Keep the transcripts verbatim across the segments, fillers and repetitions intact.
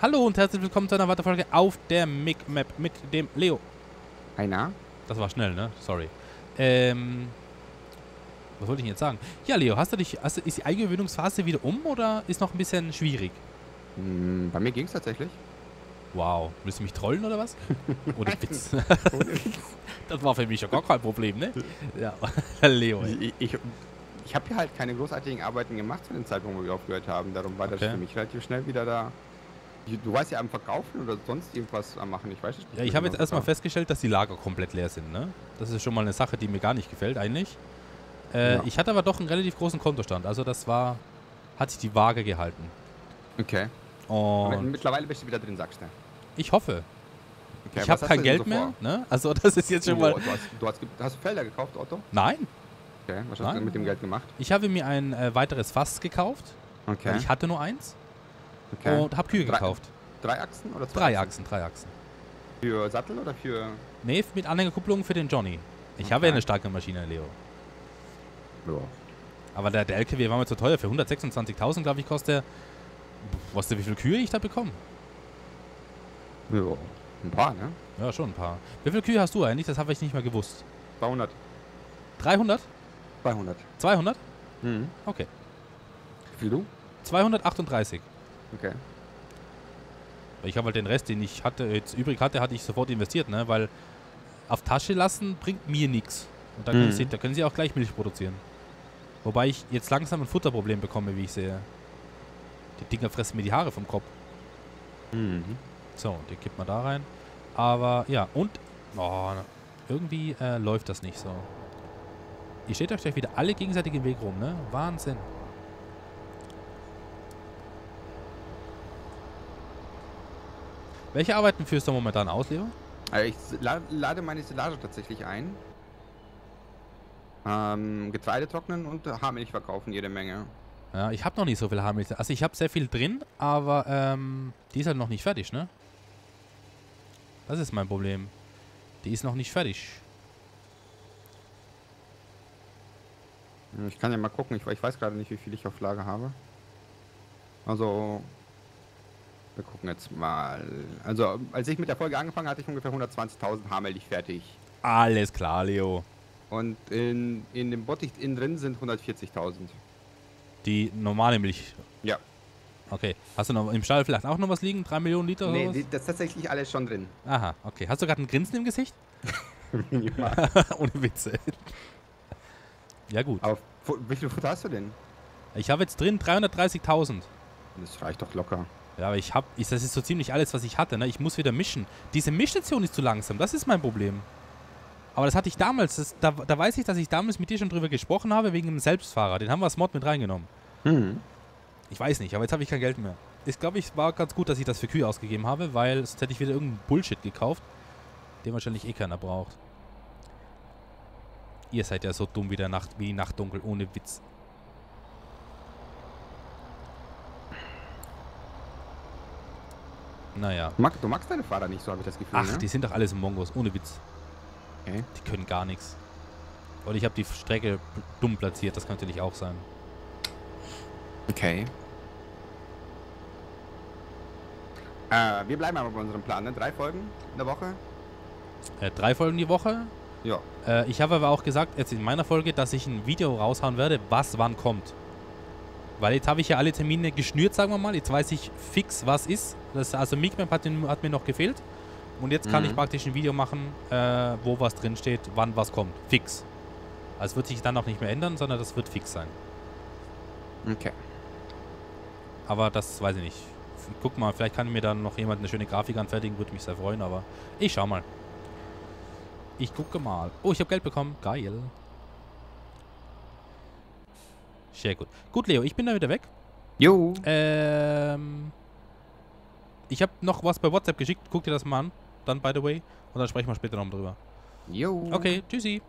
Hallo und herzlich willkommen zu einer weiteren Folge auf der Mic-Map mit dem Leo. Einer? Das war schnell, ne? Sorry. Ähm, was wollte ich denn jetzt sagen? Ja, Leo, hast du dich, hast du, ist die Eingewöhnungsphase wieder um oder ist noch ein bisschen schwierig? Hm, bei mir ging es tatsächlich. Wow, willst du mich trollen oder was? Oder Witz? Das war für mich ja gar kein Problem, ne? Ja, Leo. Ey. Ich, ich, ich habe hier halt keine großartigen Arbeiten gemacht zu dem Zeitpunkt, wo wir aufgehört haben. Darum war Okay. das für mich relativ schnell wieder da. Du warst ja am Verkaufen oder sonst irgendwas am Machen, ich weiß nicht. Ja, ich habe jetzt erstmal festgestellt, dass die Lager komplett leer sind, ne? Das ist schon mal eine Sache, die mir gar nicht gefällt eigentlich. Äh, Ja. Ich hatte aber doch einen relativ großen Kontostand, also das war, hat sich die Waage gehalten. Okay. Und Und mittlerweile bist du wieder drin, sagst du. ich hoffe. Okay, Ich was habe hast kein du denn Geld so mehr, vor? ne? Also das ist jetzt schon Oh, mal... du hast, du hast, hast du Felder gekauft, Otto? Nein, Okay, was hast Nein. du mit dem Geld gemacht? ich habe mir ein äh, weiteres Fass gekauft, Okay. weil ich hatte nur eins okay. und habe Kühe Drei- gekauft. Drei Achsen oder zwei Drei Achsen, drei Achsen. Für Sattel oder für... Nee, mit Anhängerkupplung für den Johnny. Ich Okay. habe ja eine starke Maschine, Leo. Ja. Aber der, der L K W war mir zu teuer. Für hundertsechsundzwanzigtausend, glaube ich, kostet der... Weißt du, wie viele Kühe ich da bekomme? Ja. Ein paar, ne? Ja, schon ein paar. Wie viele Kühe hast du eigentlich? Das habe ich nicht mehr gewusst. zweihundert. dreihundert? zweihundert. zweihundert? Mhm. Okay. Wie viel du? zweihundertachtunddreißig. Okay. Ich habe halt den Rest, den ich hatte, jetzt übrig hatte, hatte ich sofort investiert, ne? Weil auf Tasche lassen bringt mir nichts. Und da können, Mhm. sie, da können sie auch gleich Milch produzieren. Wobei ich jetzt langsam ein Futterproblem bekomme, wie ich sehe. Die Dinger fressen mir die Haare vom Kopf. Mhm. So, die kippt man da rein. Aber ja, und oh, irgendwie äh, läuft das nicht so. Ihr steht euch gleich wieder alle gegenseitig im Weg rum, ne? Wahnsinn. Welche Arbeiten führst du momentan aus, Leo? Also ich la- lade meine Silage tatsächlich ein. Ähm, Getreide trocknen und Haarmilch verkaufen, jede Menge. Ja, ich habe noch nicht so viel Haarmilch. Also ich habe sehr viel drin, aber ähm, die ist halt noch nicht fertig, ne? Das ist mein Problem. Die ist noch nicht fertig. Ich kann ja mal gucken, ich, ich weiß gerade nicht, wie viel ich auf Lager habe. Also, wir gucken jetzt mal. Also, als ich mit der Folge angefangen hatte, hatte ich ungefähr hundertzwanzigtausend Haarmilch fertig. Alles klar, Leo. Und in, in dem Bottich innen drin sind hundertvierzigtausend. Die normale Milch. Ja. Okay. Hast du noch im Stall vielleicht auch noch was liegen? Drei Millionen Liter oder Nee, was? die, das ist tatsächlich alles schon drin. Aha, okay. Hast du gerade ein Grinsen im Gesicht? Ja. Ohne Witze. Ja gut. Aber fu- wie viel Futter hast du denn? Ich habe jetzt drin dreihundertdreißigtausend. Das reicht doch locker. Ja, aber ich habe, ich, das ist so ziemlich alles, was ich hatte. Ne? Ich muss wieder mischen. Diese Mischstation ist zu langsam. Das ist mein Problem. Aber das hatte ich damals. Das, da, da weiß ich, dass ich damals mit dir schon drüber gesprochen habe, wegen dem Selbstfahrer. Den haben wir als Mod mit reingenommen. Mhm. Ich weiß nicht, aber jetzt habe ich kein Geld mehr. Ich glaube, ich war ganz gut, dass ich das für Kühe ausgegeben habe, weil sonst hätte ich wieder irgendeinen Bullshit gekauft, den wahrscheinlich eh keiner braucht. Ihr seid ja so dumm wie, der Nacht, wie die Nachtdunkel, ohne Witz. Naja. Du, mag, du magst deine Fahrer nicht, so habe ich das Gefühl. Ach, ne? die sind doch alles Mongos, ohne Witz. Okay. Die können gar nichts. Und ich habe die Strecke dumm platziert, das kann natürlich auch sein. Okay. Äh, wir bleiben aber bei unserem Plan, ne? Drei Folgen in der Woche? Äh, drei Folgen die Woche. Ja. Äh, ich habe aber auch gesagt, jetzt in meiner Folge, dass ich ein Video raushauen werde, was wann kommt. Weil jetzt habe ich ja alle Termine geschnürt, sagen wir mal. Jetzt weiß ich fix, was ist. Das, also Mic-Map hat, den- hat mir noch gefehlt. Und jetzt kann Mhm. ich praktisch ein Video machen, äh, wo was drin steht, wann was kommt. Fix. Also es wird sich dann auch nicht mehr ändern, sondern das wird fix sein. Okay. Aber das weiß ich nicht. Guck mal, vielleicht kann mir dann noch jemand eine schöne Grafik anfertigen, würde mich sehr freuen, aber ich schau mal. Ich gucke mal. Oh, ich habe Geld bekommen. Geil. Sehr gut. Gut, Leo, ich bin dann wieder weg. Jo. Ähm, ich habe noch was bei WhatsApp geschickt. Guck dir das mal an. Dann, by the way. Und dann sprechen wir später noch drüber. Jo. Okay, tschüssi.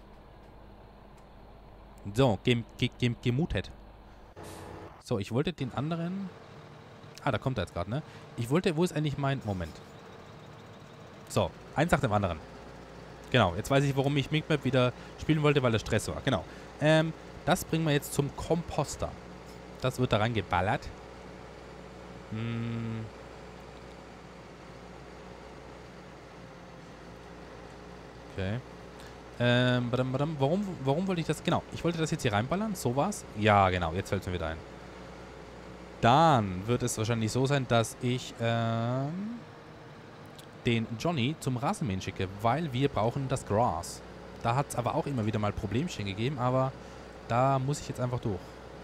So, gem, ge, gem, gemutet. So, ich wollte den anderen... Ah, da kommt er jetzt gerade, ne? Ich wollte... Wo ist eigentlich mein... Moment. So, eins nach dem anderen. Genau, jetzt weiß ich, warum ich Mic-Map wieder spielen wollte, weil der Stress war. Genau. Ähm, das bringen wir jetzt zum Komposter. Das wird da reingeballert. Hm. Okay. Ähm, badam, badam. Warum, warum wollte ich das? Genau, ich wollte das jetzt hier reinballern. So war's. Ja, genau, jetzt fällt es mir wieder ein. Dann wird es wahrscheinlich so sein, dass ich ähm, den Johnny zum Rasenmähen schicke, weil wir brauchen das Gras. Da hat es aber auch immer wieder mal Problemchen gegeben, aber da muss ich jetzt einfach durch.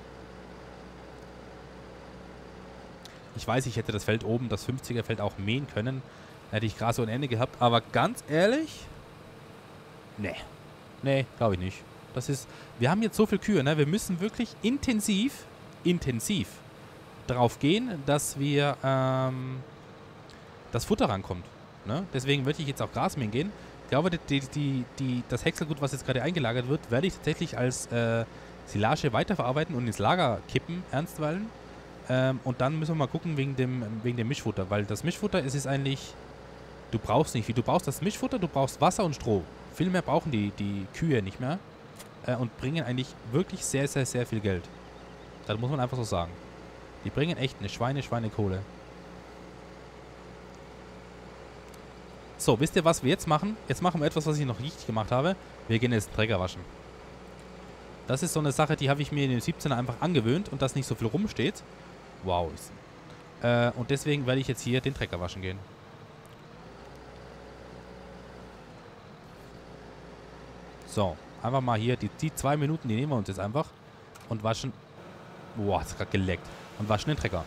Ich weiß, ich hätte das Feld oben, das fünfziger Feld auch mähen können. Da hätte ich Gras ohne Ende gehabt, aber ganz ehrlich, nee. Nee, glaube ich nicht. Das ist, wir haben jetzt so viele Kühe, ne? Wir müssen wirklich intensiv, intensiv drauf gehen, dass wir, ähm, das Futter rankommt. Ne? Deswegen würde ich jetzt auch Gras mähen gehen. Ich glaube, die, die, die, das Häckselgut, was jetzt gerade eingelagert wird, werde ich tatsächlich als äh, Silage weiterverarbeiten und ins Lager kippen, ernstweilen. Ähm, und dann müssen wir mal gucken wegen dem, wegen dem Mischfutter, weil das Mischfutter ist es eigentlich, du brauchst nicht viel. Du brauchst das Mischfutter, du brauchst Wasser und Stroh. Viel mehr brauchen die, die Kühe nicht mehr äh, und bringen eigentlich wirklich sehr, sehr, sehr viel Geld. Das muss man einfach so sagen. Die bringen echt eine Schweine, Schweinekohle. So, wisst ihr, was wir jetzt machen? Jetzt machen wir etwas, was ich noch richtig gemacht habe. Wir gehen jetzt Träger waschen. Das ist so eine Sache, die habe ich mir in den siebzehner einfach angewöhnt und dass nicht so viel rumsteht. Wow. Äh, und deswegen werde ich jetzt hier den Trecker waschen gehen. So, einfach mal hier, die, die zwei Minuten, die nehmen wir uns jetzt einfach und waschen. Boah, ist gerade geleckt. Und waschen den Trecker.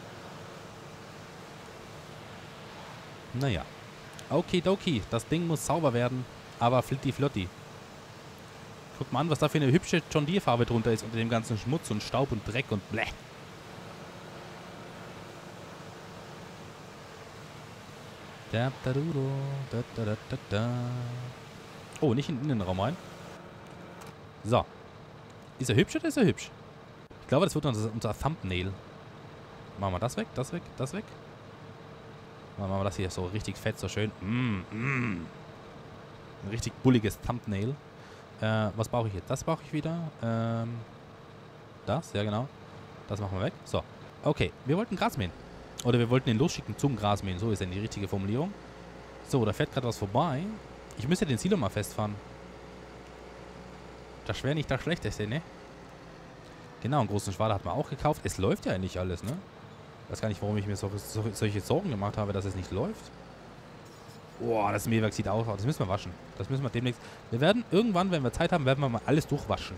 Naja. Okidoki, das Ding muss sauber werden, aber flitti flotti. Guck mal an, was da für eine hübsche John Deere Farbe drunter ist unter dem ganzen Schmutz und Staub und Dreck und bleh. Da, da, da, da, da, da, da. Oh, nicht in den Innenraum rein. So. Ist er hübsch oder ist er hübsch? Ich glaube, das wird unser, unser Thumbnail. Machen wir das weg, das weg, das weg. Machen wir das hier so richtig fett, so schön. Mm, mm. Ein richtig bulliges Thumbnail. Äh, was brauche ich jetzt? Das brauche ich wieder. Ähm, das, ja genau. Das machen wir weg. So. Okay, wir wollten Gras mähen. Oder wir wollten ihn losschicken zum Grasmähen. So ist dann die richtige Formulierung. So, da fährt gerade was vorbei. Ich müsste den Silo mal festfahren. Das wäre nicht das Schlechteste, ne? Genau, einen großen Schwader hat man auch gekauft. Es läuft ja eigentlich alles, ne? Ich weiß gar nicht, warum ich mir so, so, solche Sorgen gemacht habe, dass es nicht läuft. Boah, das Mähwerk sieht aus. Das müssen wir waschen. Das müssen wir demnächst... Wir werden irgendwann, wenn wir Zeit haben, werden wir mal alles durchwaschen.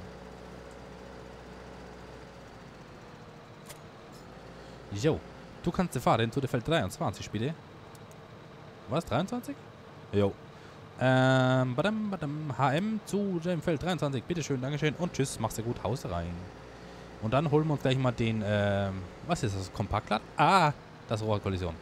Jo. Du kannst fahren zu der Feld dreiundzwanzig, bitte. Was? dreiundzwanzig? Jo. Ähm, badam, badam, H M zu dem Feld dreiundzwanzig. Bitteschön, Dankeschön. Und tschüss, mach's dir gut, Haus rein. Und dann holen wir uns gleich mal den, ähm, was ist das? Kompaktrad? Ah, das Rohrkollision.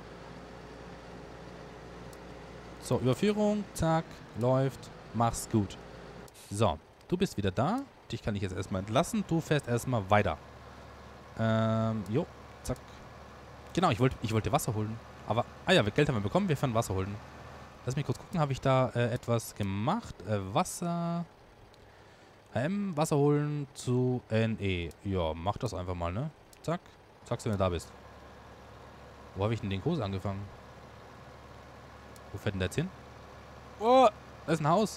So, Überführung, zack, läuft, mach's gut. So, du bist wieder da. Dich kann ich jetzt erstmal entlassen. Du fährst erstmal weiter. Ähm, jo, zack. Genau, ich wollte ich wollte Wasser holen. Aber, ah ja, Geld haben wir bekommen, wir fahren Wasser holen. Lass mich kurz gucken, habe ich da äh, etwas gemacht? Äh, Wasser. H M, Wasser holen zu N E. Ja, mach das einfach mal, ne? Zack. Sagst du, wenn du da bist. Wo habe ich denn den Kurs angefangen? Wo fährt denn der jetzt hin? Oh, da ist ein Haus.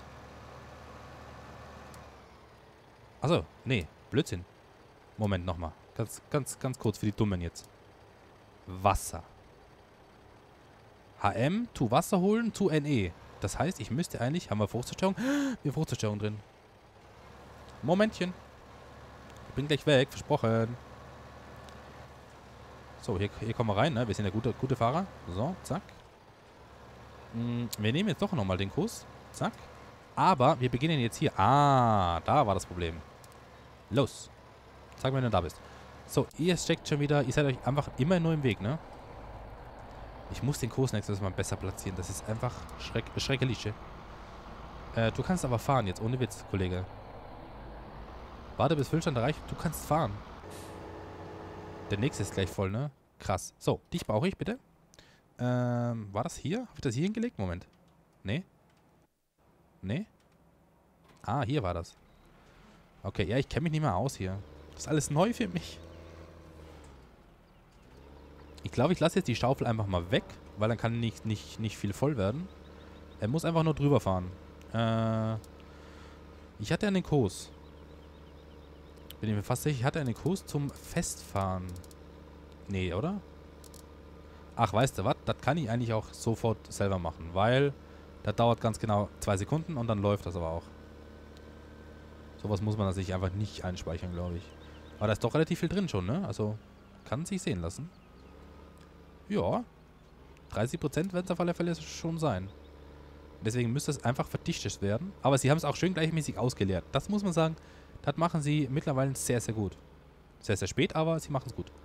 Achso, nee, Blödsinn. Moment, nochmal. Ganz, ganz, ganz kurz für die Dummen jetzt. Wasser. H M, tu Wasser holen, zu N E. Das heißt, ich müsste eigentlich... Haben wir Fruchtzerstörung? Wir haben Fruchtzerstörung drin. Momentchen. Ich bin gleich weg, versprochen. So, hier, hier kommen wir rein, ne? Wir sind ja gute, gute Fahrer. So, zack. Hm, wir nehmen jetzt doch nochmal den Kurs. Zack. Aber wir beginnen jetzt hier. Ah, da war das Problem. Los. Sag mir, wenn du da bist. So, ihr steckt schon wieder... Ihr seid euch einfach immer nur im Weg, ne? Ich muss den Kurs nächstes Mal besser platzieren. Das ist einfach schreck, schrecklich. Äh, du kannst aber fahren jetzt, ohne Witz, Kollege. Warte, bis Füllstand erreicht. Du kannst fahren. Der nächste ist gleich voll, ne? Krass. So, dich brauche ich, bitte. Ähm, war das hier? Habe ich das hier hingelegt? Moment. Nee? Nee? Ah, hier war das. Okay, ja, ich kenne mich nicht mehr aus hier. Das ist alles neu für mich. Ich glaube, ich lasse jetzt die Schaufel einfach mal weg, weil dann kann nicht, nicht, nicht viel voll werden. Er muss einfach nur drüber fahren. Äh, ich hatte einen Kurs. Bin ich mir fast sicher, ich hatte einen Kurs zum Festfahren. Nee, oder? Ach, weißt du was? Das kann ich eigentlich auch sofort selber machen, weil das dauert ganz genau zwei Sekunden und dann läuft das aber auch. Sowas muss man sich einfach nicht einspeichern, glaube ich. Aber da ist doch relativ viel drin schon, ne? Also, kann sich sehen lassen. Ja. dreißig Prozent werden es auf alle Fälle schon sein. Deswegen müsste es einfach verdichtet werden. Aber sie haben es auch schön gleichmäßig ausgeleert. Das muss man sagen, das machen sie mittlerweile sehr, sehr gut. Sehr, sehr spät, aber sie machen es gut.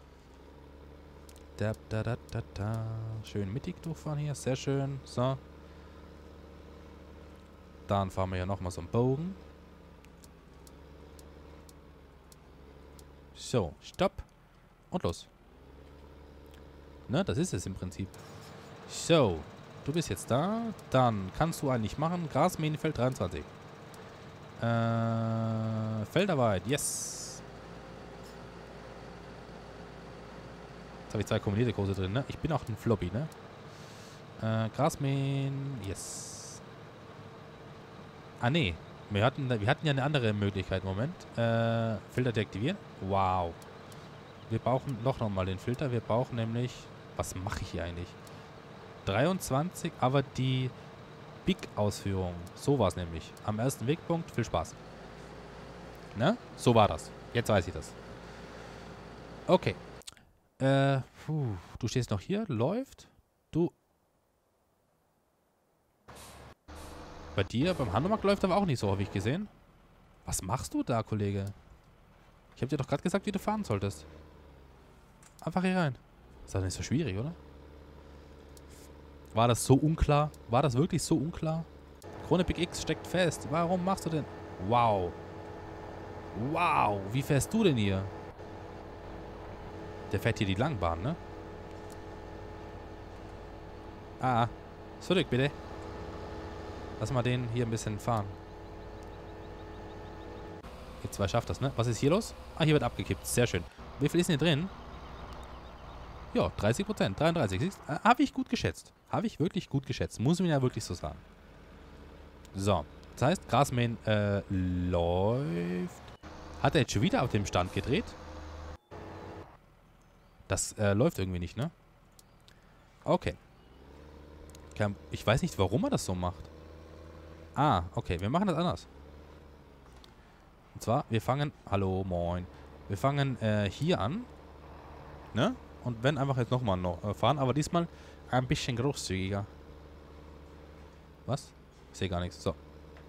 Da, da, da, da, da. Schön mittig durchfahren hier. Sehr schön. So. Dann fahren wir ja nochmal so einen Bogen. So, stopp. Und los. Ne, das ist es im Prinzip. So, du bist jetzt da. Dann kannst du eigentlich machen. Grasmähen, Feld dreiundzwanzig. Äh, Feldarbeit, yes. Jetzt habe ich zwei kombinierte Kurse drin, ne? Ich bin auch ein Floppy, ne? Äh, Grasmähen, yes. Ah, nee. Wir hatten, wir hatten ja eine andere Möglichkeit. Moment. Äh, Filter deaktivieren. Wow. Wir brauchen noch nochmal den Filter. Wir brauchen nämlich... Was mache ich hier eigentlich? dreiundzwanzig, aber die Big-Ausführung. So war es nämlich. Am ersten Wegpunkt. Viel Spaß. Ne? So war das. Jetzt weiß ich das. Okay. Äh, puh. Du stehst noch hier. Läuft. Du... Bei dir, beim Hanomag läuft aber auch nicht so, habe ich gesehen. Was machst du da, Kollege? Ich habe dir doch gerade gesagt, wie du fahren solltest. Einfach hier rein. Ist doch nicht so schwierig, oder? War das so unklar? War das wirklich so unklar? Krone Big X steckt fest. Warum machst du denn... Wow. Wow. Wie fährst du denn hier? Der fährt hier die Langbahn, ne? Ah. Zurück, bitte. Lass mal den hier ein bisschen fahren. Ihr zwei schafft das, ne? Was ist hier los? Ah, hier wird abgekippt. Sehr schön. Wie viel ist denn hier drin? Ja, dreißig Prozent. dreiunddreißig. Äh, Habe ich gut geschätzt. Habe ich wirklich gut geschätzt. Muss man ja wirklich so sagen. So. Das heißt, Grasmähen äh, läuft. Hat er jetzt schon wieder auf dem Stand gedreht? Das äh, läuft irgendwie nicht, ne? Okay. Ich weiß nicht, warum er das so macht. Ah, okay. Wir machen das anders. Und zwar, wir fangen... Hallo, moin. Wir fangen äh, hier an. Ne? Und werden einfach jetzt nochmal noch, äh, fahren. Aber diesmal ein bisschen großzügiger. Was? Ich sehe gar nichts. So.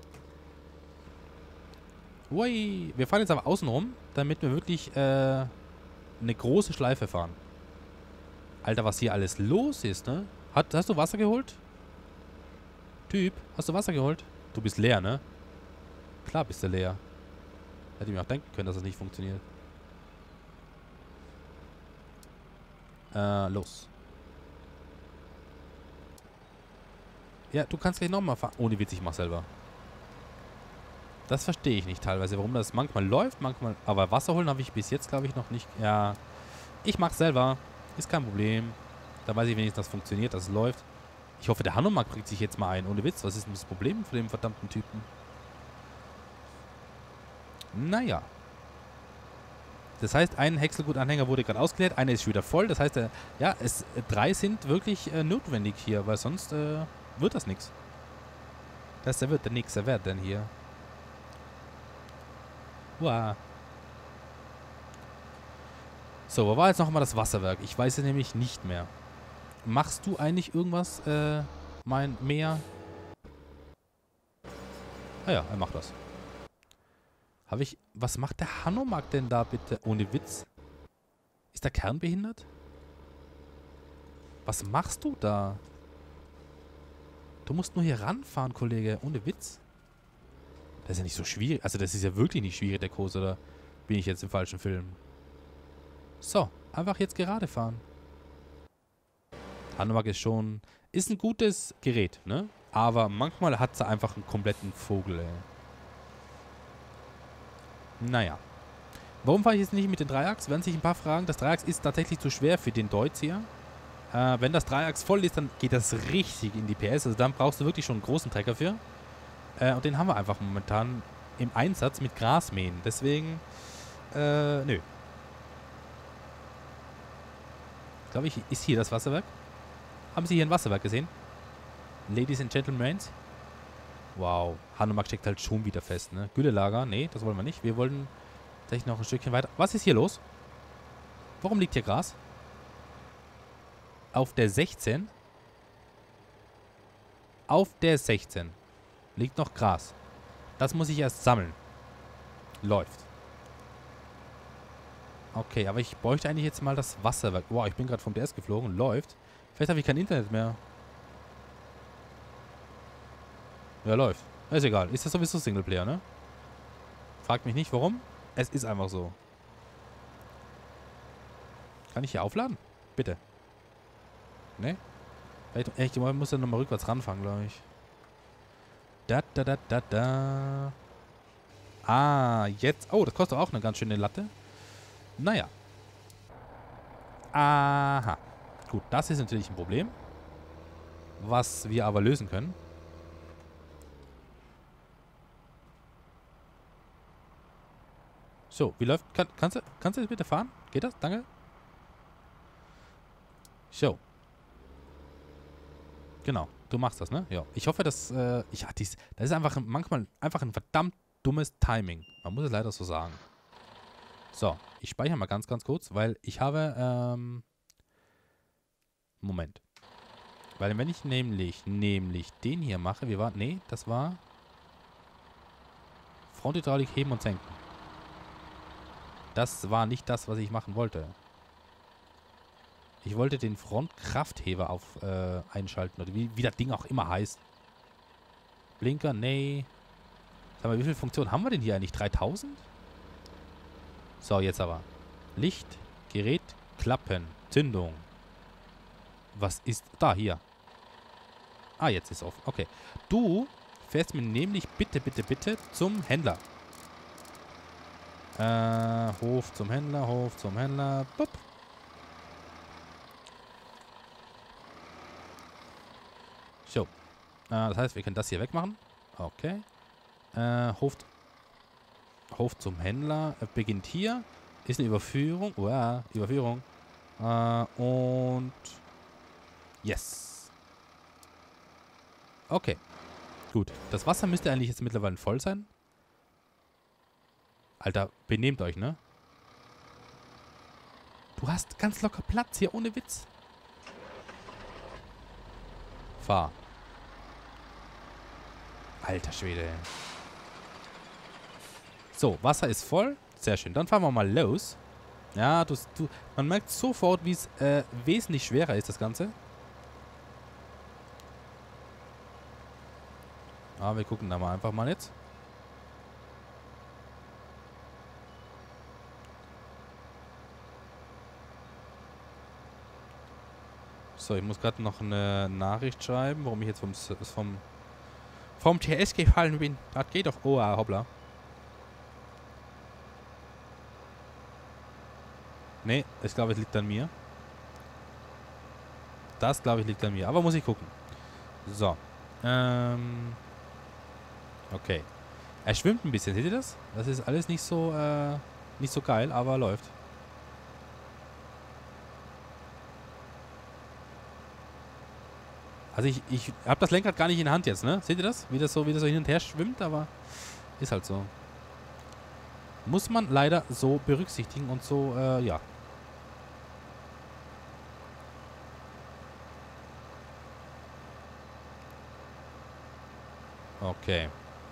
Ui. Wir fahren jetzt aber außen rum, damit wir wirklich äh, eine große Schleife fahren. Alter, was hier alles los ist, ne? Hat, hast du Wasser geholt? Typ, hast du Wasser geholt? Du bist leer, ne? Klar bist du leer. Hätte ich mir auch denken können, dass das nicht funktioniert. Äh, los. Ja, du kannst gleich nochmal fahren. Ohne Witz, ich mach selber. Das verstehe ich nicht teilweise, warum das manchmal läuft, manchmal... Aber Wasser holen habe ich bis jetzt, glaube ich, noch nicht... Ja, ich mach's selber. Ist kein Problem. Da weiß ich wenigstens, dass es funktioniert, dass es läuft. Ich hoffe, der Hanomag bringt sich jetzt mal ein. Ohne Witz, was ist denn das Problem von dem verdammten Typen? Naja. Das heißt, ein Häckselgut-Anhänger wurde gerade ausgeleert, einer ist schon wieder voll. Das heißt, äh, ja, es, äh, drei sind wirklich äh, notwendig hier, weil sonst äh, wird das nichts. Das wird der nix, wer denn hier? Wow. So, wo war jetzt nochmal das Wasserwerk? Ich weiß es nämlich nicht mehr. Machst du eigentlich irgendwas, äh, mein Meer? Ah ja, er macht das. Habe ich... Was macht der Hanomag denn da bitte? Ohne Witz. Ist der kernbehindert? Was machst du da? Du musst nur hier ranfahren, Kollege. Ohne Witz. Das ist ja nicht so schwierig. Also das ist ja wirklich nicht schwierig, der Kurs. Oder bin ich jetzt im falschen Film? So, einfach jetzt gerade fahren. Hanomag ist schon... Ist ein gutes Gerät, ne? Aber manchmal hat sie einfach einen kompletten Vogel, ey. Naja. Warum fahre ich jetzt nicht mit den Dreiachs? Werden sich ein paar fragen. Das Dreiachs ist tatsächlich zu schwer für den Deutz hier. Äh, wenn das Dreiachs voll ist, dann geht das richtig in die P S. Also dann brauchst du wirklich schon einen großen Trecker für. Äh, und den haben wir einfach momentan im Einsatz mit Grasmähen. Deswegen, äh, nö. Glaube ich, ist hier das Wasserwerk. Haben Sie hier ein Wasserwerk gesehen? Ladies and Gentlemen. Wow. Hanomag steckt halt schon wieder fest, ne? Güllelager, nee, das wollen wir nicht. Wir wollen tatsächlich noch ein Stückchen weiter. Was ist hier los? Warum liegt hier Gras? Auf der sechzehn? Auf der sechzehn liegt noch Gras. Das muss ich erst sammeln. Läuft. Okay, aber ich bräuchte eigentlich jetzt mal das Wasserwerk. Wow, ich bin gerade vom D S geflogen. Läuft. Vielleicht habe ich kein Internet mehr. Ja, läuft. Ist egal. Ist das sowieso Singleplayer, ne? Fragt mich nicht, warum. Es ist einfach so. Kann ich hier aufladen? Bitte. Ne? Ich muss dann nochmal rückwärts ranfangen, glaube ich. Da, da, da, da, da. Ah, jetzt. Oh, das kostet auch eine ganz schöne Latte. Naja. Aha. Gut, das ist natürlich ein Problem. Was wir aber lösen können. So, wie läuft... Kann, kannst, du, kannst du jetzt bitte fahren? Geht das? Danke. So. Genau, du machst das, ne? Ja. Ich hoffe, dass... Äh, ja, dies, das ist einfach manchmal einfach ein verdammt dummes Timing. Man muss es leider so sagen. So, ich speichere mal ganz, ganz kurz, weil ich habe... Ähm, Moment. Weil wenn ich nämlich, nämlich den hier mache, wie war... Nee, das war... Fronthydraulik heben und senken. Das war nicht das, was ich machen wollte. Ich wollte den Frontkraftheber auf äh, einschalten. Oder wie, wie das Ding auch immer heißt. Blinker, nee. Sag mal, wie viele Funktionen haben wir denn hier eigentlich? dreitausend? So, jetzt aber. Licht, Gerät, Klappen, Zündung. Was ist... Da, hier. Ah, jetzt ist es offen. Okay. Du fährst mir nämlich bitte, bitte, bitte zum Händler. Äh, Hof zum Händler, Hof zum Händler. Bup. So. Äh, das heißt, wir können das hier wegmachen. Okay. Äh, Hof, Hof zum Händler äh, beginnt hier. Ist eine Überführung. Uah, Überführung. Äh, und... Yes. Okay. Gut. Das Wasser müsste eigentlich jetzt mittlerweile voll sein. Alter, benehmt euch, ne? Du hast ganz locker Platz hier, ohne Witz. Fahr. Alter Schwede. So, Wasser ist voll. Sehr schön. Dann fahren wir mal los. Ja, du, du, man merkt sofort, wie es äh, wesentlich schwerer ist, das Ganze. Ah, wir gucken da mal einfach mal jetzt. So, ich muss gerade noch eine Nachricht schreiben, warum ich jetzt vom, vom, vom T S gefallen bin. Das geht doch. Oh, ah, hoppla. Nee, ich glaube, es liegt an mir. Das, glaube ich, liegt an mir. Aber muss ich gucken. So. Ähm. Okay. Er schwimmt ein bisschen. Seht ihr das? Das ist alles nicht so, äh, nicht so geil, aber läuft. Also ich, ich habe das Lenkrad gar nicht in der Hand jetzt, ne? Seht ihr das? Wie das so, wie das so hin und her schwimmt, aber ist halt so. Muss man leider so berücksichtigen und so, äh, ja. Okay.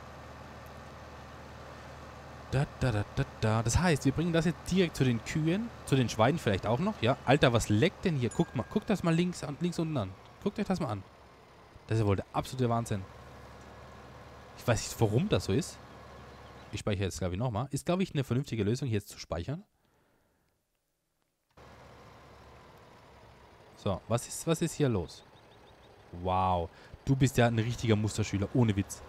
Da, da, da, da, da. Das heißt, wir bringen das jetzt direkt zu den Kühen, zu den Schweinen vielleicht auch noch, ja? Alter, was leckt denn hier? Guckt mal, guckt das mal links, an, links unten an. Guckt euch das mal an. Das ist ja wohl der absolute Wahnsinn. Ich weiß nicht, warum das so ist. Ich speichere jetzt, glaube ich, nochmal. Ist, glaube ich, eine vernünftige Lösung, hier jetzt zu speichern. So, was ist, was ist hier los? Wow. Du bist ja ein richtiger Musterschüler, ohne Witz.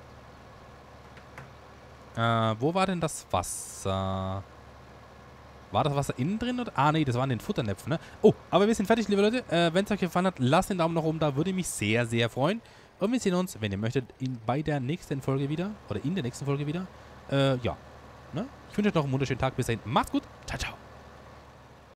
Äh, wo war denn das Wasser? War das Wasser innen drin? Oder? Ah, nee, das waren den Futternäpfen, ne? Oh, aber wir sind fertig, liebe Leute. Äh, wenn es euch gefallen hat, lasst den Daumen nach oben da. Würde mich sehr, sehr freuen. Und wir sehen uns, wenn ihr möchtet, in, bei der nächsten Folge wieder. Oder in der nächsten Folge wieder. Äh, ja. Ne? Ich wünsche euch noch einen wunderschönen Tag. Bis dahin. Macht's gut. Ciao, ciao.